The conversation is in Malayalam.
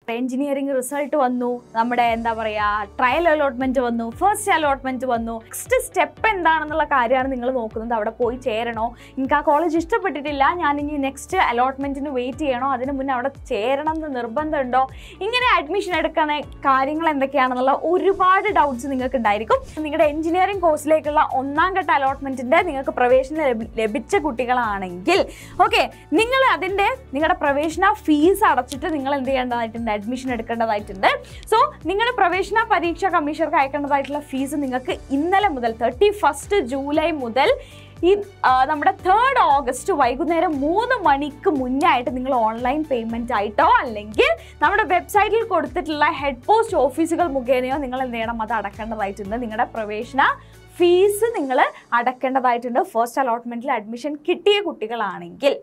എഞ്ചിനീയറിംഗ് റിസൾട്ട് വന്നു, നമ്മുടെ എന്താ പറയുക ട്രയൽ അലോട്ട്മെന്റ് വന്നു, ഫസ്റ്റ് അലോട്ട്മെന്റ് വന്നു. നെക്സ്റ്റ് സ്റ്റെപ്പ് എന്താണെന്നുള്ള കാര്യമാണ് നിങ്ങൾ നോക്കുന്നത്. അവിടെ പോയി ചേരണോ, എനിക്ക് ആ കോളേജ് ഇഷ്ടപ്പെട്ടിട്ടില്ല, ഞാൻ ഇനി നെക്സ്റ്റ് അലോട്ട്മെന്റിന് വെയിറ്റ് ചെയ്യണോ, അതിന് മുന്നേ അവിടെ ചേരണം എന്ന് നിർബന്ധമുണ്ടോ, ഇങ്ങനെ അഡ്മിഷൻ എടുക്കുന്ന കാര്യങ്ങൾ എന്തൊക്കെയാണെന്നുള്ള ഒരുപാട് ഡൗട്ട്സ് നിങ്ങൾക്ക് ഉണ്ടായിരിക്കും. നിങ്ങളുടെ എഞ്ചിനീയറിംഗ് കോഴ്സിലേക്കുള്ള 1ാം ഘട്ട അലോട്ട്മെന്റിന്റെ നിങ്ങൾക്ക് പ്രവേശനം ലഭിച്ച കുട്ടികളാണെങ്കിൽ ഓക്കെ, നിങ്ങൾ നിങ്ങളുടെ പ്രവേശന ഫീസ് അടച്ചിട്ട് നിങ്ങൾ എന്ത് ചെയ്യേണ്ടതായിട്ടുണ്ട്, അഡ്മിഷൻ എടുക്കേണ്ടതായിട്ടുണ്ട്. സോ നിങ്ങളുടെ പ്രവേശന പരീക്ഷ കമ്മീഷണർക്ക് അയക്കേണ്ടതായിട്ടുള്ള ഫീസ് നിങ്ങൾക്ക് ഇന്നലെ മുതൽ 31 ജൂലൈ മുതൽ ഈ നമ്മുടെ 3 ഓഗസ്റ്റ് വൈകുന്നേരം 3 മണിക്ക് മുന്നേ ആയിട്ട് നിങ്ങൾ ഓൺലൈൻ പേയ്മെന്റ് ആയിട്ടോ അല്ലെങ്കിൽ നമ്മുടെ വെബ്സൈറ്റിൽ കൊടുത്തിട്ടുള്ള ഹെഡ് പോസ്റ്റ് ഓഫീസുകൾ മുഖേനയോ നിങ്ങൾ എന്ത് ചെയ്യണം, അത് അടക്കേണ്ടതായിട്ടുണ്ട്. നിങ്ങളുടെ പ്രവേശന ഫീസ് നിങ്ങൾ അടക്കേണ്ടതായിട്ടുണ്ട് ഫസ്റ്റ് അലോട്ട്മെന്റിൽ അഡ്മിഷൻ കിട്ടിയ കുട്ടികളാണെങ്കിൽ.